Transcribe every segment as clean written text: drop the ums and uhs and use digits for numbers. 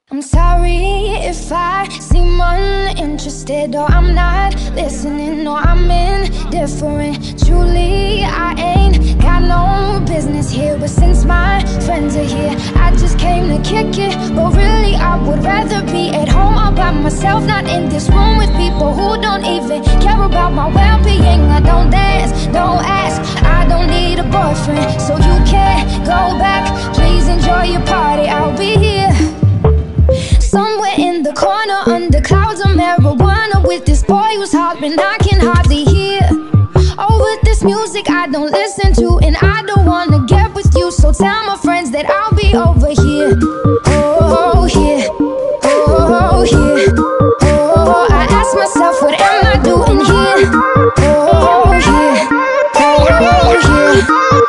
I'm sorry if I seem uninterested, or I'm not listening, or I'm indifferent. Truly, I ain't got no business here, but since my friends are here, I just came to kick it. But really, I would rather be at home all by myself, not in this room with people who don't even care about my well-being. I don't dance, don't ask, I don't need a boyfriend, so you can't go back. Please enjoy your party, I'll be here somewhere in the corner, under clouds of marijuana, with this boy who's hollering I can hardly hear. Oh, with this music I don't listen to, and I don't wanna get with you, so tell my friends that I'll be over here. Oh, here, oh, here, oh, I ask myself, what am I doing here? Oh, here, oh, here,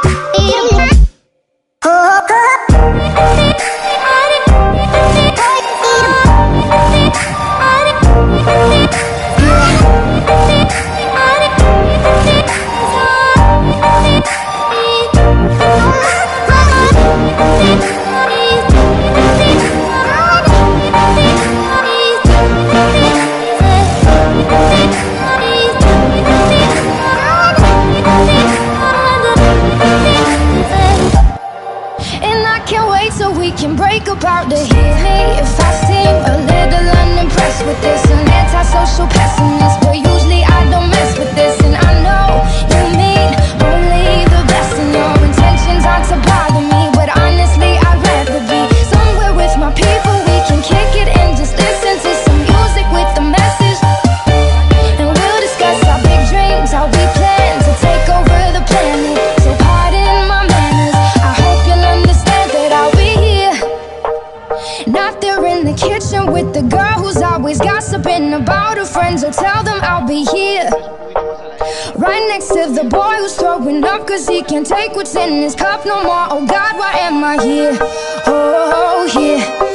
can break apart to hear me if I seem a little unimpressed with this. An antisocial pessimist, but usually I don't mess with this. And I know you mean only the best, and your intentions aren't to bother me, but honestly I'd rather be somewhere with my people. We can kick it and just listen to some music with a message, and we'll discuss our big dreams, how we plan to take over the planet. So pardon my manners, I hope you'll understand that I'll be not there in the kitchen with the girl who's always gossiping about her friends. So tell them I'll be here right next to the boy who's throwing up cause he can't take what's in his cup no more. Oh God, why am I here? Oh, here.